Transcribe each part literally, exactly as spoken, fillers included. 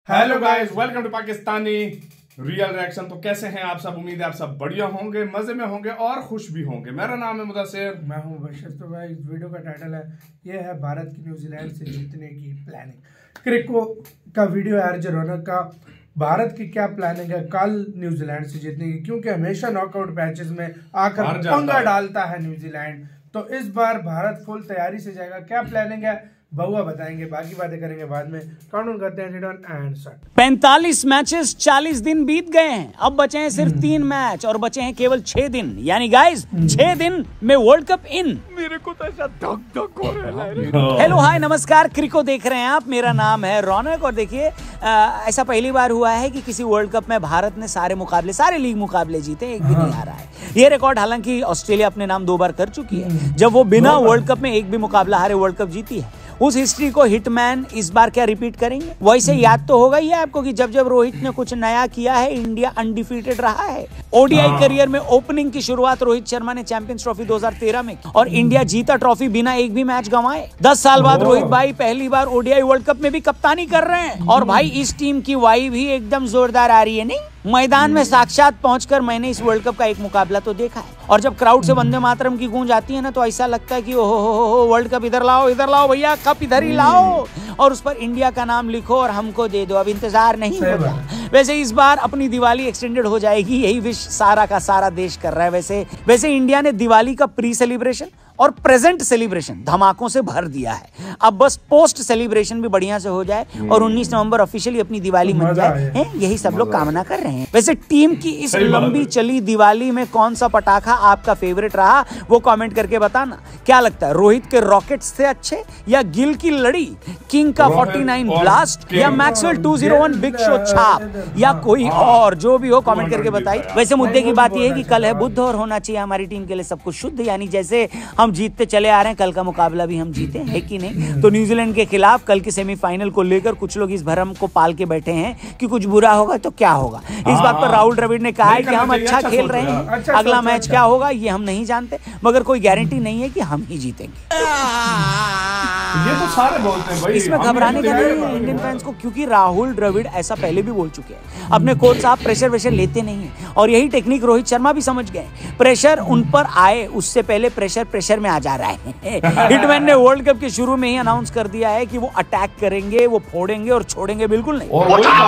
Hello guys, welcome to Pakistani real reaction. तो कैसे हैं आप सब? उम्मीद है आप सब बढ़िया होंगे, मजे में होंगे और खुश भी होंगे। मेरा नाम है मुदस्सिर, मैं हूं बशीर। तो भाई इस वीडियो का टाइटल है ये है भारत की न्यूजीलैंड से जीतने की प्लानिंग। क्रिको का वीडियो है अर्ज रौनक का। भारत की क्या प्लानिंग है कल न्यूजीलैंड से जीतने की, क्योंकि हमेशा नॉकआउट मैचेस में आकर पंगा डालता है न्यूजीलैंड। तो इस बार भारत फुल तैयारी से जाएगा। क्या प्लानिंग है बहुआ बताएंगे, बाकी बातें करेंगे बाद में। काउंट करते हैं एंड शॉट। पैंतालीस मैचेस, चालीस दिन बीत गए हैं, अब बचे हैं सिर्फ तीन मैच और बचे हैं केवल छह दिन। यानी गाइस छह दिन में वर्ल्ड कप इन। मेरे को तो ऐसा धक धक हो रहा है। हेलो हाय नमस्कार, क्रिको देख रहे हैं आप। मेरा नाम है रौनक और देखिए ऐसा पहली बार हुआ है कि किसी वर्ल्ड कप में भारत ने सारे मुकाबले, सारे लीग मुकाबले जीते, एक भी नहीं हारा है। ये रिकॉर्ड हालांकि ऑस्ट्रेलिया अपने नाम दो बार कर चुकी है, जब वो बिना वर्ल्ड कप में एक भी मुकाबला हारे वर्ल्ड कप जीती है। उस हिस्ट्री को हिटमैन इस बार क्या रिपीट करेंगे? वैसे याद तो होगा ही है आपको कि जब जब रोहित ने कुछ नया किया है, इंडिया अनडिफीटेड रहा है। ओडीआई करियर में ओपनिंग की शुरुआत रोहित शर्मा ने चैंपियंस ट्रॉफी दो हज़ार तेरह में की और इंडिया जीता ट्रॉफी बिना एक भी मैच गंवाए। दस साल बाद रोहित भाई पहली बार ओडीआई वर्ल्ड कप में भी कप्तानी कर रहे हैं और भाई इस टीम की वाई भी एकदम जोरदार आ रही है। नहीं, मैदान में साक्षात पहुंचकर मैंने इस वर्ल्ड कप का एक मुकाबला तो देखा है और जब क्राउड से वंदे मातरम की गूंज आती है ना, तो ऐसा लगता है कि ओहो हो हो वर्ल्ड कप इधर लाओ, इधर लाओ भैया, कप इधर ही लाओ और उस पर इंडिया का नाम लिखो और हमको दे दो। अब इंतजार नहीं होगा। वैसे इस बार अपनी दिवाली एक्सटेंडेड हो जाएगी, यही विश सारा का सारा देश कर रहा है। वैसे वैसे इंडिया ने दिवाली का प्री सेलिब्रेशन और प्रेजेंट सेलिब्रेशन धमाकों से भर दिया है। अब बस पोस्ट सेलिब्रेशन भी बढ़िया से हो जाए और उन्नीस नवंबर ऑफिशियली अपनी दिवाली मन जाए, है यही सब लोग कामना कर रहे हैं। वैसे टीम की इस लंबी चली दिवाली में कौन सा पटाखा आपका फेवरेट रहा, वो कमेंट करके बताना। क्या लगता है, रोहित के रॉकेट्स से अच्छे या गिल की लड़ी, किंग का उनचास ब्लास्ट या मैक्सवेल दो सौ एक बिग शो छाप या कोई और? जो भी हो कमेंट करके बताइए। वैसे मुद्दे की बात यह है कि कल है बुध और होना चाहिए हमारी टीम के लिए सब कुछ शुद्ध, यानी जैसे हम जीतते चले आ रहे हैं, कल का मुकाबला भी हम जीते हैं कि नहीं। तो न्यूजीलैंड के खिलाफ कल के सेमीफाइनल को लेकर कुछ लोग इस भरम को पाल के बैठे हैं कि कुछ बुरा होगा तो क्या होगा। इस बात पर राहुल द्रविड़ ने कहा है कि हम अच्छा खेल रहे हैं, अगला मैच क्या होगा ये हम नहीं जानते, मगर कोई गारंटी नहीं है कि हम ही जीतेंगे। ये तो सारे बोलते हैं भाई, इसमें घबराने का नहीं है इंडियन फैंस को, क्योंकि राहुल द्रविड़ ऐसा पहले भी बोल चुके हैं। अपने कोच साहब प्रेशर वेशर लेते नहीं है और यही टेक्निक रोहित शर्मा भी समझ गए। प्रेशर उन पर आए उससे पहले प्रेशर प्रेशर में आ जा रहा है। हिटमैन ने वर्ल्ड कप के शुरू में ही अनाउंस कर दिया है कि वो अटैक करेंगे, वो फोड़ेंगे और छोड़ेंगे बिल्कुल नहीं।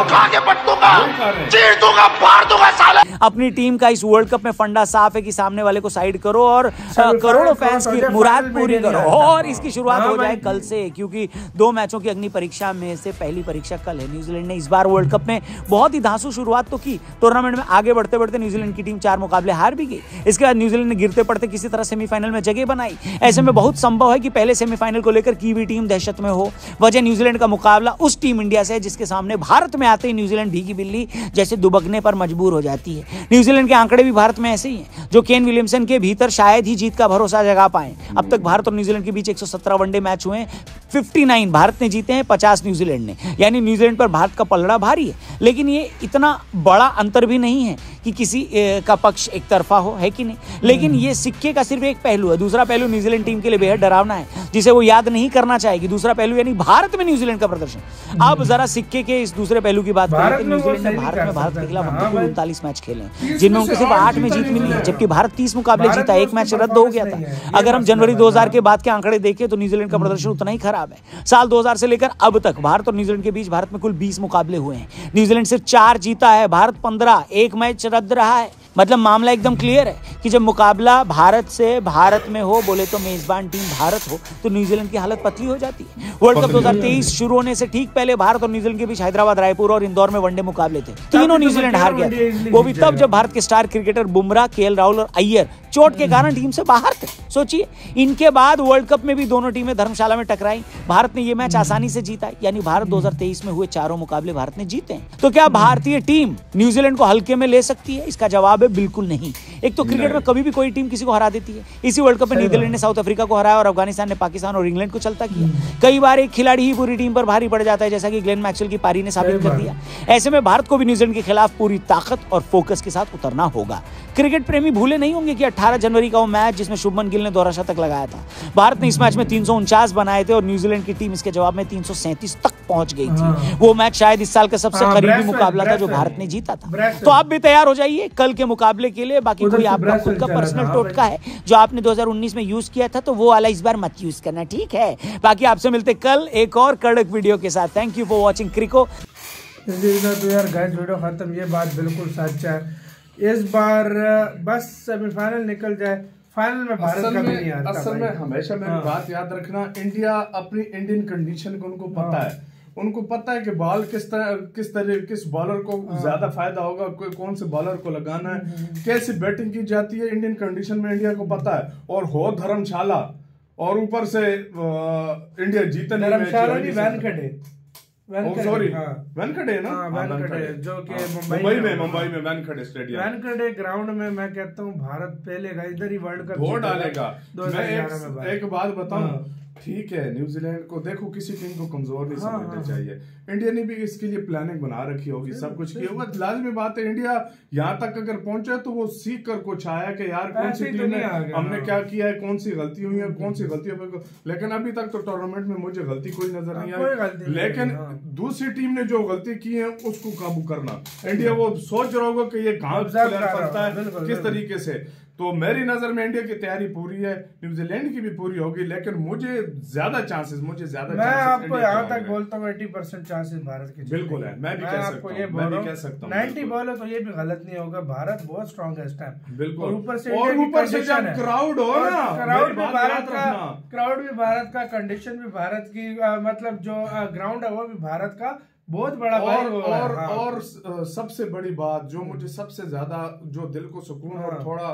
अपनी टीम का इस वर्ल्ड कप में फंडा साफ है कि सामने वाले को साइड करो और करोड़ों फैंस की मुराद पूरी करो और इसकी शुरुआत हो जाए कल से, क्योंकि दो मैचों की अग्नि परीक्षा में से पहली परीक्षा कल है। न्यूजीलैंड ने इस बार वर्ल्ड कप में बहुत ही धांसू शुरुआत तो की। टूर्नामेंट में आगे बढ़ते बढ़ते न्यूजीलैंड की टीम चार मुकाबले हार भी गई। इसके बाद न्यूजीलैंड ने गिरते पड़ते किसी तरह सेमीफाइनल में जगह बनाई। ऐसे में बहुत संभव है कि पहले सेमीफाइनल को लेकर कीवी टीम दहशत में हो। वजह न्यूजीलैंड का मुकाबला उस टीम इंडिया से है जिसके सामने भारत में आते ही न्यूजीलैंड भीगी बिल्ली जैसे दुबकने पर मजबूर हो जाती है। न्यूजीलैंड के आंकड़े भी भारत में ऐसे ही हैं, जो केन विलियमसन के भीतर शायद ही जीत का भरोसा जगा पाए। अब तक भारत और न्यूजीलैंड के बीच एक सौ सत्रह वनडे मैच हुए हैं, उनसठ भारत ने जीते हैं, पचास न्यूजीलैंड ने, यानी न्यूजीलैंड पर भारत का पलड़ा भारी है। लेकिन ये इतना बड़ा अंतर भी नहीं है कि किसी का पक्ष एक तरफा हो, है कि नहीं। लेकिन ये सिक्के का सिर्फ एक पहलू है। दूसरा पहलू न्यूजीलैंड टीम के लिए बेहद डरावना है, जिसे वो याद नहीं करना चाहेगी। दूसरा पहलू यानी भारत में न्यूजीलैंड का प्रदर्शन। अब जरा सिक्के के इस दूसरे पहलू की बात करें तो न्यूजीलैंड ने भारत में भारत के खिलाफ उनतालीस मैच खेले हैं, जिनमें उनको सिर्फ आठ में जीत मिली है, जबकि भारत तीस मुकाबले जीता, एक मैच रद्द हो गया था। अगर हम जनवरी दो हज़ार के बाद के आंकड़े देखें तो न्यूजीलैंड का प्रदर्शन उतना ही खराब है। साल दो हज़ार से लेकर अब तक भारत और न्यूजीलैंड के बीच भारत में कुल बीस मुकाबले हुए हैं, न्यूजीलैंड सिर्फ चार जीता है, भारत पंद्रह, एक मैच रद्द रहा है। मतलब मामला एकदम क्लियर है कि जब मुकाबला भारत से भारत में हो, बोले तो मेजबान टीम भारत हो, तो न्यूजीलैंड की हालत पतली हो जाती है। वर्ल्ड कप दो हज़ार तेईस शुरू होने से ठीक पहले भारत और न्यूजीलैंड के बीच हैदराबाद, रायपुर और इंदौर में वनडे मुकाबले थे, तीनों न्यूजीलैंड हार गया था। वो भी तब जब भारत के star cricketer Bumrah, KL Rahul और अय्यर चोट के कारण टीम से बाहर थे। सोचिए, इनके बाद वर्ल्ड कप में भी दोनों टीमें धर्मशाला में टकराई। भारत ने यह मैच आसानी से जीता, यानी भारत दो हज़ार तेईस में हुए चारों मुकाबले भारत ने जीते हैं। तो क्या भारतीय टीम न्यूजीलैंड को हल्के में ले सकती है? इसका जवाब है बिल्कुल नहीं। एक तो क्रिकेट में कभी भी कोई टीम किसी को हरा देती है। इसी वर्ल्ड कप में नीदरलैंड ने साउथ अफ्रीका को हराया और अफगानिस्तान ने पाकिस्तान और इंग्लैंड को चलता किया। कई बार एक खिलाड़ी ही पूरी टीम पर भारी पड़ जाता है, जैसा कि ग्लेन मैक्सवेल की पारी ने साबित कर दिया। ऐसे में भारत को भी न्यूजीलैंड के खिलाफ पूरी ताकत और फोकस के साथ उतरना होगा। क्रिकेट प्रेमी भूले नहीं होंगे कि अठारह जनवरी का वो मैच जिसमें शुभमन गिल ने दोहरा शतक लगाया था। भारत ने इस मैच में तीन सौ उनचास बनाए थे और न्यूजीलैंड की टीम इसके जवाब में तीन सौ सैंतीस तक पहुंच गई थी। हाँ। वो मैच शायद इस साल का सबसे हाँ, करीबी मुकाबला था जो भारत ने जीता था। तो आप भी तैयार हो जाइए कल के मुकाबले के लिए। बाकी कोई आपका खुद का पर्सनल टोटका है जो आपने दो हज़ार उन्नीस में यूज किया था तो वो वाला इस बार मत यूज करना, ठीक है। बाकी आपसे मिलते कल एक और कड़क वीडियो के साथ। थैंक यू फॉर वॉचिंग क्रिको। तो यार गाइस वीडियो खत्म, ये बात बिल्कुल सच है। इस बार बस सेमीफाइनल निकल जाए, फाइनल में भारत का भी नहीं आता। असल में हमेशा मेरी हाँ। बात याद रखना, इंडिया अपनी इंडियन कंडीशन को उनको पता हाँ। है। उनको पता है कि बॉल किस तरह किस तरह किस बॉलर को हाँ। ज्यादा फायदा होगा, कोई कौन से बॉलर को लगाना है, कैसी बैटिंग की जाती है। इंडियन कंडीशन में इंडिया को पता है। और हो धर्मशाला और ऊपर से इंडिया जीतने में सॉरी वेंकटे ना वेंकटे जो कि मुंबई में मुंबई में वेंकटे स्टेडियम वेंकटे ग्राउंड में मैं कहता हूँ भारत पहले इधर ही वर्ल्ड कप वोट डालेगा। मैं एक, एक बात बताऊं, ठीक है न्यूजीलैंड को देखो, किसी टीम को कमजोर नहीं हाँ, समझना हाँ, चाहिए। इंडिया ने भी इसके लिए प्लानिंग बना रखी होगी, सब कुछ किया होगा। लाजमी बात है इंडिया यहाँ तक अगर पहुंचे तो वो सीख कर कुछ आया कि यार कौन सी टीम ने हमने हाँ। क्या किया है, कौन सी गलती हुई है, कौन सी गलती है। लेकिन अभी तक तो टूर्नामेंट में मुझे गलती कोई नजर नहीं आई। लेकिन दूसरी टीम ने जो गलती की है उसको काबू करना। इंडिया वो सोच रहा होगा कि ये कहाँ फंसता है, किस तरीके से। तो मेरी नजर में इंडिया की तैयारी पूरी है, न्यूजीलैंड की भी पूरी होगी। लेकिन मुझे ज्यादा चांसेस मुझे ज्यादा मैं आपको यहाँ तक बोलता हूँ अस्सी परसेंट चांसेस भारत के बिल्कुल है। मैं भी कह सकता हूँ, मैं भी कह सकता हूँ नब्बे बॉल है तो ये भी गलत नहीं होगा। भारत बहुत स्ट्रॉन्ग है इस टाइम। बिल्कुल। ऊपर से और ऊपर से जब क्राउड हो ना, क्राउड भी भारत का क्राउड भी भारत का कंडीशन भी भारत की, मतलब जो ग्राउंड है वो भी भारत का बहुत बड़ा। और और, हाँ। और सबसे बड़ी बात जो मुझे सबसे ज्यादा जो दिल को सुकून हाँ। और थोड़ा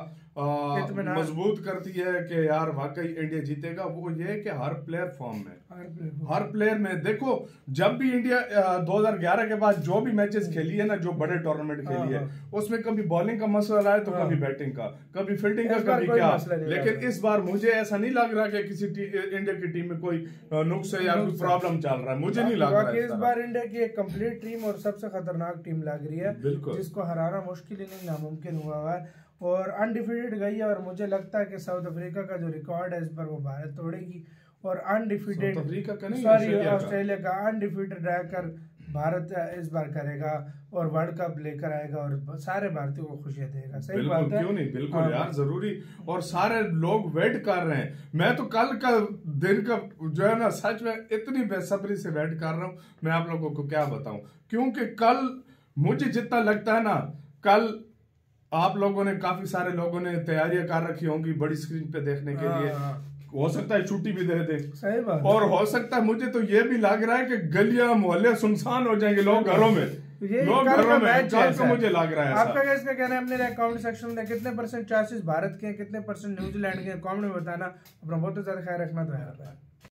मजबूत करती है कि यार वाकई इंडिया जीतेगा, वो ये है कि हर प्लेयर फॉर्म में, हर प्लेयर में। देखो जब भी इंडिया दो हज़ार ग्यारह के बाद जो भी मैचेस खेली है ना, जो बड़े टूर्नामेंट खेली है, उसमें कभी बॉलिंग का मसला रहा है तो कभी बैटिंग का, कभी फील्डिंग का, कभी क्या। लेकिन इस बार मुझे ऐसा नहीं लग रहा कि किसी इंडिया की टीम में कोई नुक्स है या कोई प्रॉब्लम चल रहा है, मुझे नहीं लग रहा है। इस बार इंडिया की एक कंप्लीट टीम और सबसे खतरनाक टीम लग रही है, जिसको हराना मुश्किल ही नहीं नामुमकिन हुआ है और अनडिफीटेड गई है। और मुझे लगता है कि साउथ अफ्रीका का जो रिकॉर्ड है इस पर वो भारत तोड़ेगी। और अनडिफीटेड सॉरी ऑस्ट्रेलिया का अनडिफीटेड रहकर भारत इस बार करेगा और वर्ल्ड कप लेकर आएगा और सारे भारतीयों को खुशियां देगा। सही बात है, क्यों नहीं, बिल्कुल हाँ। यार जरूरी। और सारे लोग वेट कर रहे हैं। मैं तो कल का दिन का जो है ना, सच में इतनी बेसब्री से वेट कर रहा हूँ, मैं आप लोगों को क्या बताऊं। क्योंकि कल मुझे जितना लगता है ना, कल आप लोगों ने काफी सारे लोगों ने तैयारियां कर रखी होंगी बड़ी स्क्रीन पे देखने के लिए। हो सकता है छुट्टी भी दे दे। सही बात। और हो सकता है, मुझे तो ये भी लग रहा है कि गलियां मोहल्ले सुनसान हो जाएंगे, लोग घरों में लोग घरों में कल को मुझे लग रहा है। आपका क्या इसका कहना है? अपने कमेंट सेक्शन में कितने परसेंट चांसेस भारत के, कितने परसेंट न्यूजीलैंड के, कमेंट में बताना। अपना बहुत ज्यादा ख्याल रखना। तो